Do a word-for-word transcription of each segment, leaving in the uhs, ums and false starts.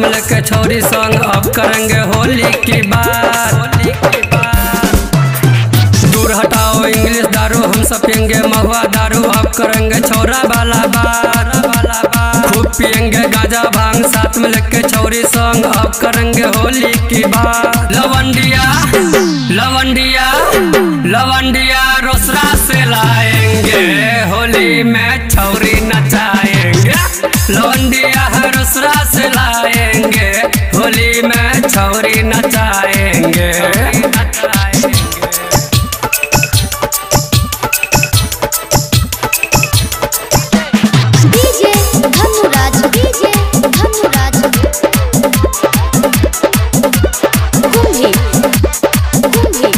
में लेके छोरी संग अब करेंगे होली की बात। दूर हटाओ इंग्लिश दारू, हम सब पियेंगे महुआ दारू, अब करेंगे छोरा वाला बात। खूब पियेंगे गांजा भांग, साथ में लेके छोरी संग अब करेंगे होली की बात। लवंडिया लवंडिया लवंडिया रोसड़ा से लाएंगे, होली में छोरी नचाएंगे। लवंडिया रोसड़ा से लाएंगे, होली में छोरी नचाएंगे। डीजे धनुराज डीजे धनुराज कुंभी कुंभी।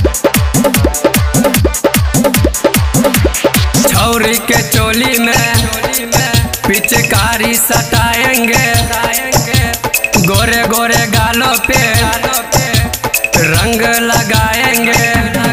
छोरी के चोली में पिचकारी सटाएंगे, गोरे गोरे गालों पे रंग लगाएंगे।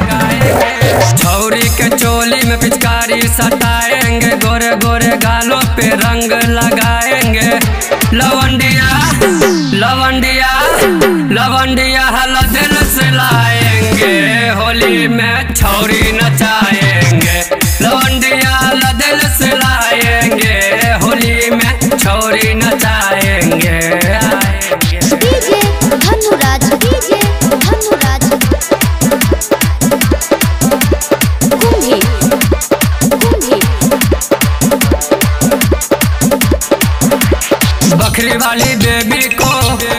छोरी के चोली में पिचकारी सटाएंगे, गोरे गोरे गालों पे रंग लगाएंगे। लवंडिया लवंडिया लवंडिया हला दिल से लाएंगे, होली में छोरी नचाएंगे। लवंडिया हला दिल से लाएंगे, होली में छोरी नचाएंगे। डीजे धनुराज डीजे धनुराज कुंभी कुंभी। बकरी वाली बेबी को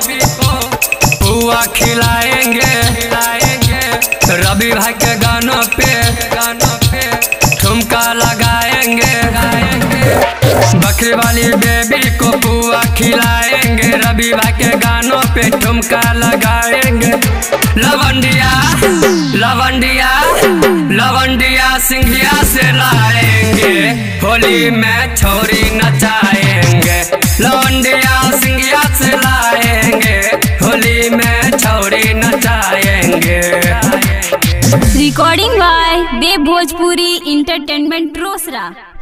पुआ खिलाएंगे, रवि भाई के गानों पे गानों पे ठुमका लगाएंगे। बकरी वाली बेबी को पुआ खिलाएंगे, रवि भाई के गानों पे ठुमका लगाएंगे। लवंडिया लवंडिया लवंडिया सिंघिया से लाएंगे, होली में छोरी नचाएंगे। लवंडिया सिंघिया से लाएंगे, होली में छोरी नचाएंगे। Recording by Dev Bhojpuri entertainment Rosera.